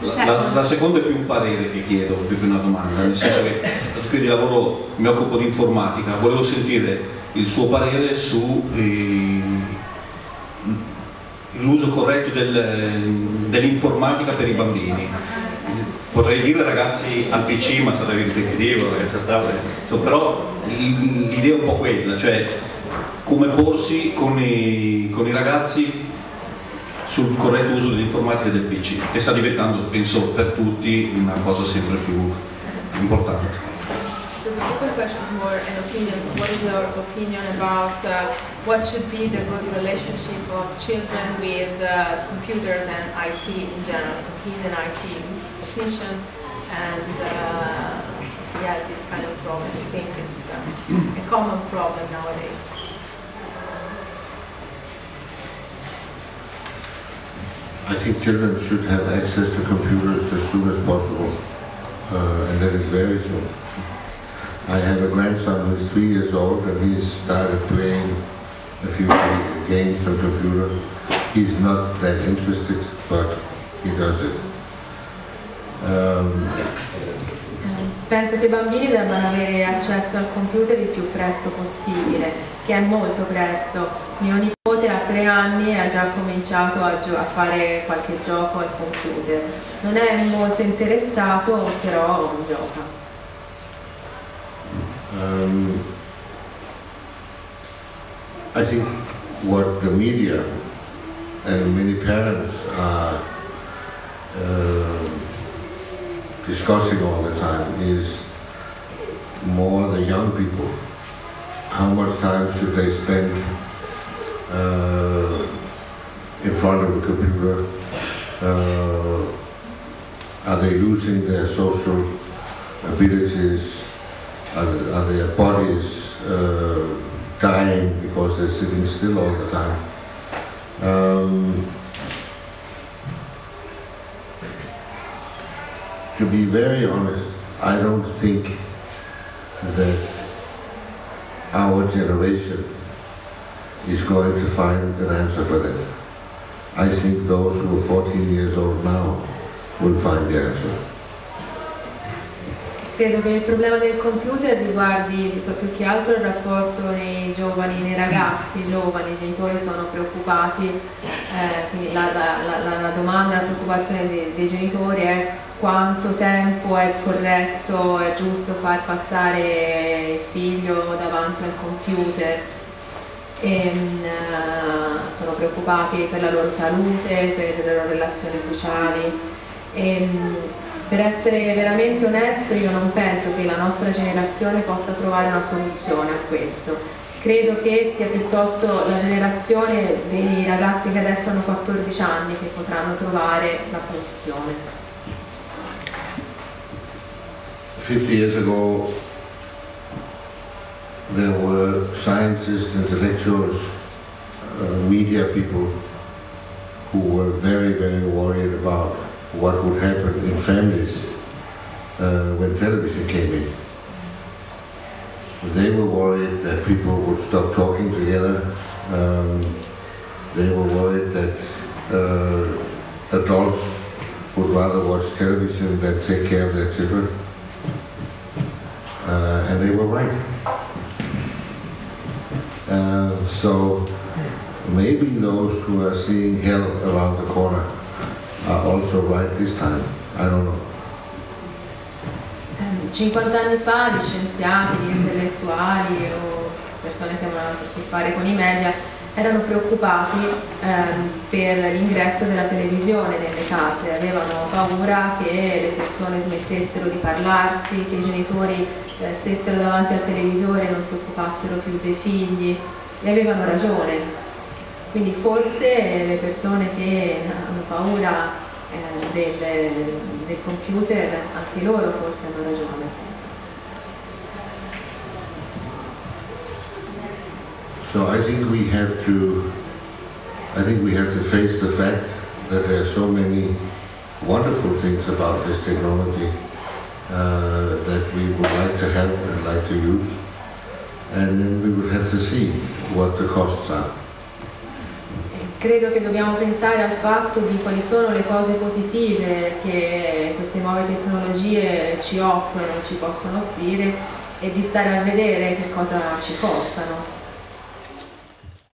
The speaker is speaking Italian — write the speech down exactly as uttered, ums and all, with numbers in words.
La, la, la seconda è più un parere che chiedo, più che una domanda, nel senso che io di lavoro mi occupo di informatica, volevo sentire il suo parere su eh, l'uso corretto del, dell'informatica per i bambini. Potrei dire ragazzi al P C, ma sarebbe ripetitivo, però l'idea è un po' quella, cioè come porsi con i, con i ragazzi sul corretto uso dell'informatica e del P C, che sta diventando, penso, per tutti una cosa sempre più importante. So the second question is more an opinion. So what is your opinion about uh, what should be the good relationship of children with uh, computers and I T in general? Because he's an I T technician and uh, he has this kind of problem. He thinks it's uh, a common problem nowadays. I think children should have access to computers as soon as possible, uh, and that is very soon. I have a grandson who is three years old and he's started playing a few games on computer. He's not that interested, but he does it. Um, Penso che i bambini debbano avere accesso al computer il più presto possibile, che è molto presto. Mio nipote ha tre anni e ha già cominciato a, a fare qualche gioco al computer. Non è molto interessato, però gioca. Um, I think what the media and many parents are uh, discussing all the time is more the young people. How much time should they spend uh, in front of a computer? Uh, are they losing their social abilities? Are, are their bodies uh, dying because they're sitting still all the time? Um, to be very honest, I don't think that our generation is going to find an answer for that. I think those who are fourteen years old now will find the answer. Credo che il problema del computer riguardi so, più che altro il rapporto nei giovani, nei ragazzi giovani. I genitori sono preoccupati, eh, quindi la, la, la, la domanda, la preoccupazione dei, dei genitori è quanto tempo è corretto, è giusto far passare il figlio davanti al computer. E, uh, sono preoccupati per la loro salute, per le loro relazioni sociali. E, per essere veramente onesto, io non penso che la nostra generazione possa trovare una soluzione a questo. Credo che sia piuttosto la generazione dei ragazzi che adesso hanno quattordici anni che potranno trovare la soluzione. fifty years ago there were scientists, intellectuals, uh, media people who were very, very worried about what would happen in families uh, when television came in. They were worried that people would stop talking together. Um, they were worried that uh, adults would rather watch television than take care of their children. Uh, and they were right. Uh, so maybe those who are seeing hell around the corner are also right this time. I don't know. cinquanta anni fa gli scienziati, gli intellettuali o persone che avevano a che fare con i media erano preoccupati ehm, per l'ingresso della televisione nelle case, avevano paura che le persone smettessero di parlarsi, che i genitori eh, stessero davanti al televisore e non si occupassero più dei figli, e avevano ragione. Quindi forse le persone che hanno paura eh, del, del computer, anche loro forse hanno ragione. So I think we have to, I think we have to face the fact that there are so many wonderful things about this technology uh, that we would like to have and like to use, and then we would have to see what the costs are. Credo che dobbiamo pensare al fatto di quali sono le cose positive che queste nuove tecnologie ci offrono, ci possono offrire, e di stare a vedere che cosa ci costano.